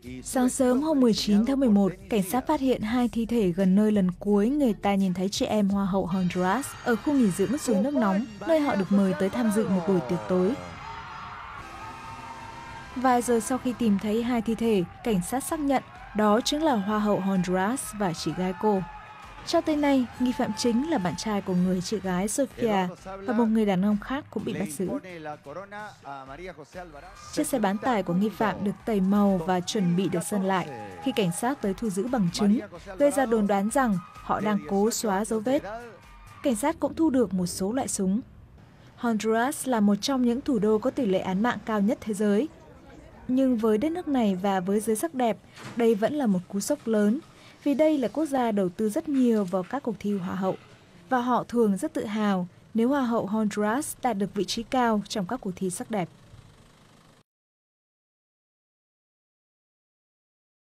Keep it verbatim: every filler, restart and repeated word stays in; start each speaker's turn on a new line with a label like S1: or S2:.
S1: Sáng sớm hôm mười chín tháng mười một, cảnh sát phát hiện hai thi thể gần nơi lần cuối người ta nhìn thấy chị em Hoa hậu Honduras ở khu nghỉ dưỡng suối nước nóng, nơi họ được mời tới tham dự một buổi tiệc tối. Vài giờ sau khi tìm thấy hai thi thể, cảnh sát xác nhận đó chính là Hoa hậu Honduras và chị gái cô. Cho tới nay, nghi phạm chính là bạn trai của người chị gái Sofia và một người đàn ông khác cũng bị bắt giữ. Chiếc xe bán tải của nghi phạm được tẩy màu và chuẩn bị được sơn lại khi cảnh sát tới thu giữ bằng chứng, gây ra đồn đoán rằng họ đang cố xóa dấu vết. Cảnh sát cũng thu được một số loại súng. Honduras là một trong những thủ đô có tỷ lệ án mạng cao nhất thế giới. Nhưng với đất nước này và với giới sắc đẹp, đây vẫn là một cú sốc lớn, vì đây là quốc gia đầu tư rất nhiều vào các cuộc thi Hoa hậu. Và họ thường rất tự hào nếu Hoa hậu Honduras đạt được vị trí cao trong các cuộc thi sắc đẹp.